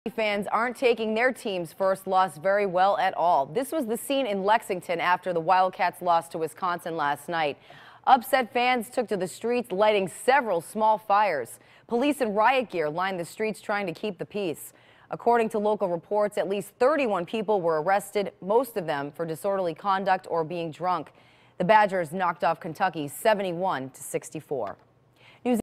Fans aren't taking their team's first loss very well at all. This was the scene in Lexington after the Wildcats lost to Wisconsin last night. Upset fans took to the streets, lighting several small fires. Police in riot gear lined the streets trying to keep the peace. According to local reports, at least 31 people were arrested, most of them for disorderly conduct or being drunk. The Badgers knocked off Kentucky 71-64.